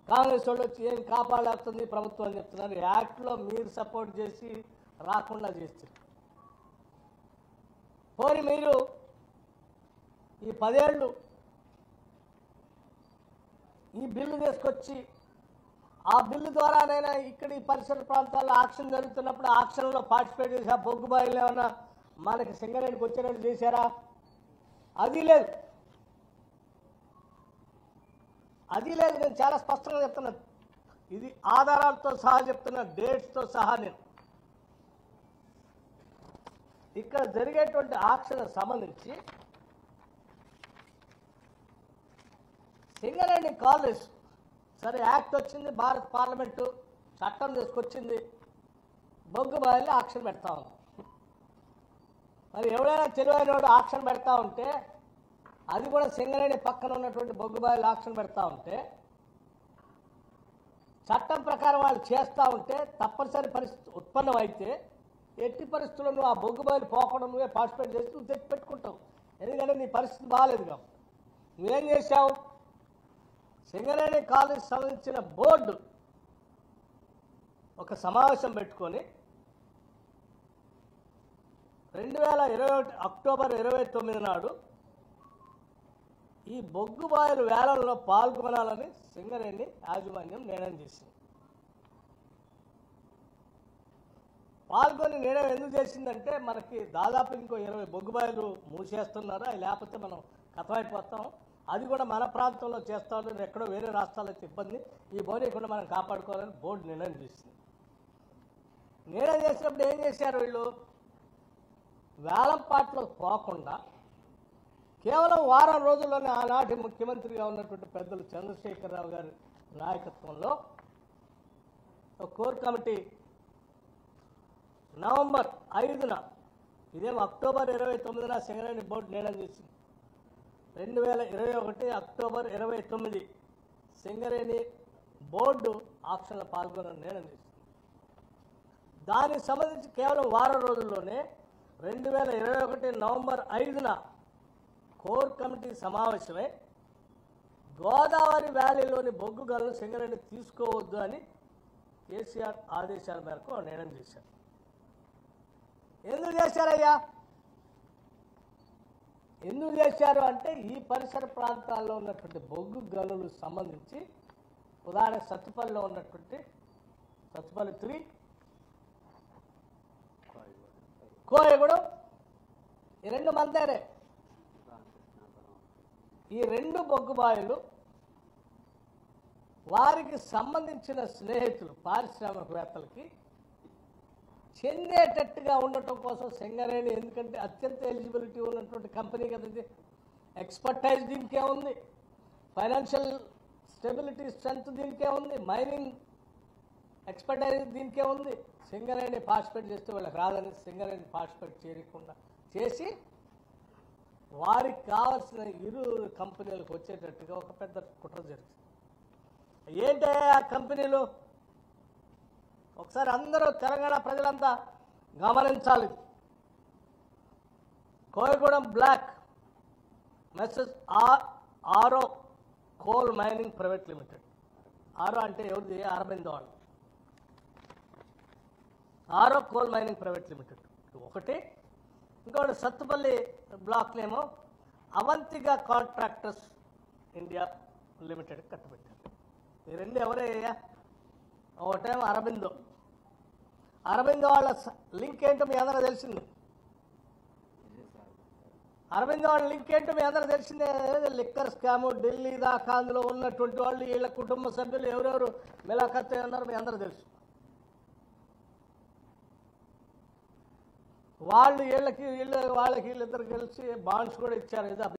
కాంగ్రెస్ వాళ్ళు వచ్చి ఏం కాపాడేస్తుంది ప్రభుత్వం అని చెప్తున్నారు. యాక్ట్లో మీరు సపోర్ట్ చేసి రాకుండా చేస్తారు. పోనీ మీరు ఈ 10 ఏళ్ళు ఈ బిల్లు తీసుకొచ్చి ఆ బిల్లు ద్వారానైనా ఇక్కడ ఈ పరిసర ప్రాంతాల్లో ఆక్షన్ జరుగుతున్నప్పుడు ఆక్షన్లో పార్టిసిపేట్ చేసి ఆ బొగ్గు బాయిలు ఏమన్నా మనకి సింగరేణికి వచ్చేటట్టు చేశారా? అది లేదు, అది లేదు. నేను చాలా స్పష్టంగా చెప్తున్నా, ఇది ఆధారాలతో సహా చెప్తున్నా, డేట్స్తో సహా. నేను ఇక్కడ జరిగేటువంటి ఆక్షన్ సంబంధించి సింగరేణి కాలేజ్ సరే యాక్ట్ వచ్చింది, భారత పార్లమెంటు చట్టం తీసుకొచ్చింది, బొగ్గు బాయిల్లో ఆక్షన్ పెడతా ఉంది. మరి ఎవరైనా తెలివైన వాడు ఆక్షన్ పెడతా ఉంటే, అది కూడా సింగరేణి పక్కన ఉన్నటువంటి బొగ్గు బాయిలు ఆక్షన్ పెడతా ఉంటే, చట్టం ప్రకారం వాళ్ళు చేస్తూ ఉంటే తప్పనిసరి పరిస్థితి ఉత్పన్నం అయితే ఎట్టి పరిస్థితుల్లో నువ్వు ఆ బొగ్గు బాయిలు పోకుండా నువ్వే పార్టిసిపేట్ చేసి నువ్వు తెచ్చి పెట్టుకుంటావు. ఎందుకంటే నీ పరిస్థితి బాగాలేదు కాబట్టి. నువ్వేం చేశావు? సింగరేణి కాలేజ్ సంబంధించిన బోర్డు ఒక సమావేశం పెట్టుకొని 2021 అక్టోబర్ 29 నాడు ఈ బొగ్గు బాయిలు వేలంలో పాల్గొనాలని సింగరేణి యాజమాన్యం నిర్ణయం చేసింది. పాల్గొని నిర్ణయం ఎందుకు చేసిందంటే, మనకి దాదాపు ఇంకో 20 బొగ్గు బాయిలు మూసేస్తున్నారు, అవి లేకపోతే మనం కథమైపోతాం, అది కూడా మన ప్రాంతంలో చేస్తూ ఉంటారు, ఎక్కడో వేరే రాష్ట్రాల్లో అయితే ఇబ్బంది, ఈ బోని కూడా మనం కాపాడుకోవాలని బోర్డు నిర్ణయం చేసింది. నిర్ణయం చేసినప్పుడు ఏం చేశారు వీళ్ళు? వేలంపాట్లో పోకుండా కేవలం వారం రోజుల్లోనే ఆనాటి ముఖ్యమంత్రిగా ఉన్నటువంటి పెద్దలు చంద్రశేఖరరావు గారి నాయకత్వంలో ఒక కోర్ కమిటీ నవంబర్ 5న, ఇదేమో అక్టోబర్ 29న సింగరేణి బోర్డు నిర్ణయం చేసింది. 2021 అక్టోబర్ 29 సింగరేణి బోర్డు ఆక్షన్లో పాల్గొనని నిర్ణయం చేసింది. దానికి సంబంధించి కేవలం వారం రోజుల్లోనే 2021 నవంబర్ 5న కోర్ కమిటీ సమావేశమై గోదావరి వ్యాలీలోని బొగ్గు గనులు సింగరేణి తీసుకోవద్దు అని కేసీఆర్ ఆదేశాల మేరకు నిర్ణయం చేశారు. ఎందుకు చేశారయ్యా? ఎందుకు చేశారు అంటే, ఈ పరిసర ప్రాంతాల్లో ఉన్నటువంటి బొగ్గు గనులు సంబంధించి ఉదాహరణ సత్తుపల్లిలో ఉన్నటువంటి సత్తుపల్లి 3, కోయగూడెం, ఈ 2 మందేరే. ఈ 2 బొగ్గు బాయిలు వారికి సంబంధించిన స్నేహితులు పారిశ్రామికవేత్తలకి చెందేటట్టుగా ఉండటం కోసం సింగరేణి, ఎందుకంటే అత్యంత ఎలిజిబిలిటీ ఉన్నటువంటి కంపెనీ కదా ఇది, ఎక్స్పర్టైజ్ దీనికే ఉంది, ఫైనాన్షియల్ స్టెబిలిటీ స్ట్రెంత్ దీనికే ఉంది, మైనింగ్ ఎక్స్పర్టైజ్ దీనికే ఉంది. సింగరేణి పార్టిసిపేట్ చేస్తే వాళ్ళకి రాదని సింగరేణి పార్టిసిపేట్ చేయకుండా చేసి వారికి కావాల్సిన ఇరు కంపెనీలకు వచ్చేటట్టుగా ఒక పెద్ద కుట్ర జరిగింది. ఏంటి ఆ కంపెనీలు? ఒకసారి అందరూ తెలంగాణ ప్రజలంతా గమనించాలి. కోయగూడెం బ్లాక్ మెసెస్ ఆరో కోల్ మైనింగ్ ప్రైవేట్ లిమిటెడ్. ఆరో అంటే ఎవరిది? అరబిందో వాళ్ళు. ఆరో కోల్ మైనింగ్ ప్రైవేట్ లిమిటెడ్ ఒకటి. ఇంకోటి సత్తుపల్లి బ్లాక్నేమో అవంతిగా కాంట్రాక్టర్స్ ఇండియా లిమిటెడ్ కట్టబెట్టారు. ఈ 2 ఎవరయ్యా? ఒకటేమో అరబిందో. అరబిందో వాళ్ళ లింక్ ఏంటో మీ అందరూ తెలిసింది. అరబిందో వాళ్ళ లింక్ ఏంటో మీ అందరూ తెలిసిందే. లిక్కర్ స్కాము ఢిల్లీ దాకా అందులో ఉన్నటువంటి వాళ్ళు, వీళ్ళ కుటుంబ సభ్యులు ఎవరెవరు మిలాఖత్ అన్నారో మీ అందరూ తెలుసు. వాళ్ళు వీళ్ళకి వీళ్ళిద్దరు కలిసి బాండ్స్ కూడా ఇచ్చారు.